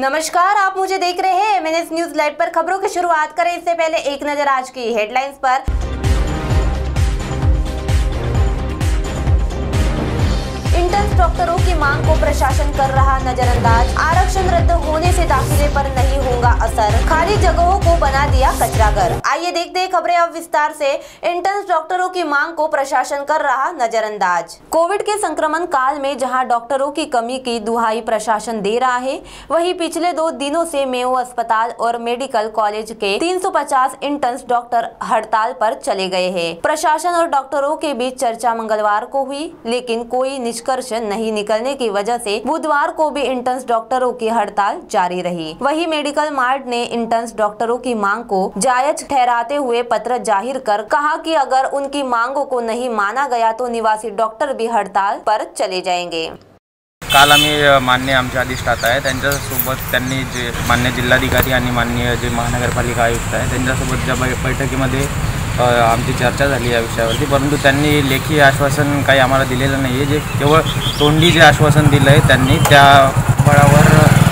नमस्कार, आप मुझे देख रहे हैं एमएनएस न्यूज लाइव पर। खबरों की शुरुआत करें इससे पहले एक नजर आज की हेडलाइंस पर। इंटर्न्स डॉक्टरों की मांग को प्रशासन कर रहा नजरअंदाज। आरक्षण रद्द होने से दाखिले पर नहीं होगा असर। खाली जगहों को बना दिया कचराघर। आइए देखते हैं खबरें अब विस्तार से। इंटर्न्स डॉक्टरों की मांग को प्रशासन कर रहा नजरअंदाज। कोविड के संक्रमण काल में जहां डॉक्टरों की कमी की दुहाई प्रशासन दे रहा है, वहीं पिछले 2 दिनों से मेयो अस्पताल और मेडिकल कॉलेज के 350 इंटर्न्स डॉक्टर हड़ताल पर चले गए हैं। प्रशासन और डॉक्टरों के बीच चर्चा मंगलवार को हुई, लेकिन कोई निष्कर्ष नहीं निकलने की वजह से बुधवार को भी इंटर्न्स डॉक्टरों की हड़ताल जारी रही। वहीं मेडिकल मार्ट ने इंटर्न्स डॉक्टरों की मांग को जायज ठहराते हुए पत्र जाहिर कर कहा कि अगर उनकी मांगों को नहीं माना गया तो निवासी डॉक्टर भी हड़ताल पर चले जाएंगे। काल आम्ही मान्य आमचे अधिष्ठाता आहे त्यांच्यासोबत त्यांनी जे मान्य जिल्हाधिकारी आणि मान्य जे महानगरपालिका आयुक्त आहे त्यांच्यासोबत ज्या बैठकीमध्ये आमची चर्चा झाली या विषयावरती, परंतु त्यांनी लेखी आश्वासन काही आम्हाला दिलेलं नाही आहे। जे केवळ तोंडी जे आश्वासन दिलं आहे त्यांनी, त्या बळावर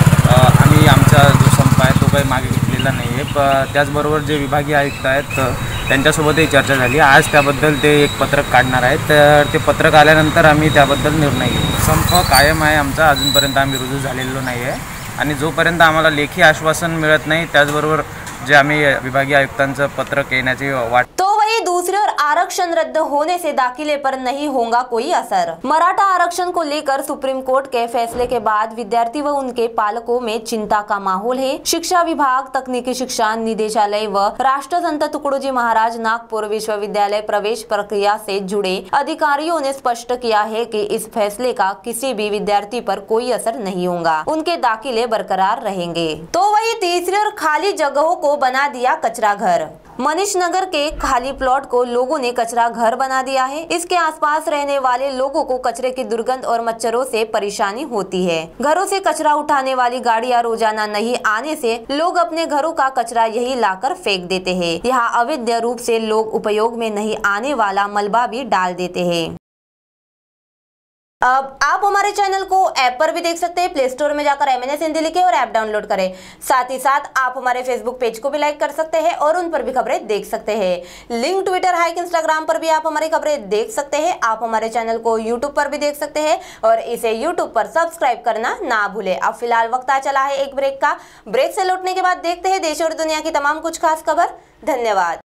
आम्ही आमचा जो संप आहे तो काही मागे घेतलेला नाही आहे। त्याचबरोबर जे विभागीय आयुक्त आहेत त्यांच्यासोबतही चर्चा झाली। आज त्याबद्दल ते एक पत्रक काढणार आहेत, तर ते पत्रक आल्यानंतर आम्ही त्याबद्दल निर्णय घेऊ। संप कायम आहे आमचा, अजूनपर्यंत आम्ही रुजू झालेलो नाही आहे आणि जोपर्यंत आम्हाला लेखी आश्वासन मिळत नाही, त्याचबरोबर जे आम्ही विभागीय आयुक्तांचं पत्रक येण्याची वाट। तो वही दूसरी ओर आरक्षण रद्द होने से दाखिले पर नहीं होगा कोई असर। मराठा आरक्षण को लेकर सुप्रीम कोर्ट के फैसले के बाद विद्यार्थी व उनके पालकों में चिंता का माहौल है। शिक्षा विभाग, तकनीकी शिक्षा निदेशालय व राष्ट्रसंत तुकडोजी महाराज नागपुर विश्वविद्यालय प्रवेश प्रक्रिया से जुड़े अधिकारियों ने स्पष्ट किया है कि इस फैसले का किसी भी विद्यार्थी पर कोई असर नहीं होगा, उनके दाखिले बरकरार रहेंगे। तो वही तीसरी ओर खाली जगहों को बना दिया कचरा घर। मनीष नगर के खाली प्लॉट को लोगों ने कचरा घर बना दिया है। इसके आसपास रहने वाले लोगों को कचरे की दुर्गंध और मच्छरों से परेशानी होती है। घरों से कचरा उठाने वाली गाड़ियां रोजाना नहीं आने से लोग अपने घरों का कचरा यही लाकर फेंक देते हैं। यहाँ अवैध रूप से लोग उपयोग में नहीं आने वाला मलबा भी डाल देते हैं। अब आप हमारे चैनल को ऐप पर भी देख सकते हैं। प्ले स्टोर में जाकर एमएनएस हिंदी लिखें और ऐप डाउनलोड करें। साथ ही साथ आप हमारे फेसबुक पेज को भी लाइक कर सकते हैं और उन पर भी खबरें देख सकते हैं। लिंक ट्विटर, हाइक, इंस्टाग्राम पर भी आप हमारी खबरें देख सकते हैं। आप हमारे चैनल को यूट्यूब पर भी देख सकते हैं और इसे यूट्यूब पर सब्सक्राइब करना ना भूलें। अब फिलहाल वक्त आ चला है एक ब्रेक का। ब्रेक से लौटने के बाद देखते हैं देश और दुनिया की तमाम कुछ खास खबर। धन्यवाद।